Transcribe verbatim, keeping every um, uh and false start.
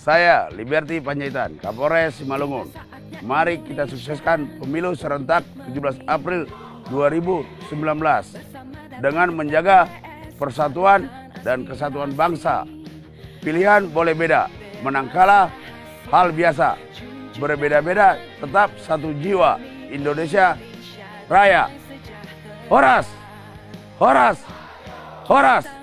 Saya Liberty Panjaitan, Kapolres Simalungun. Mari kita sukseskan pemilu serentak tujuh belas April dua ribu sembilan belas dengan menjaga persatuan dan kesatuan bangsa. Pilihan boleh beda, menang kalah hal biasa. Berbeda-beda tetap satu jiwa. Indonesia Raya. Horas, horas, horas.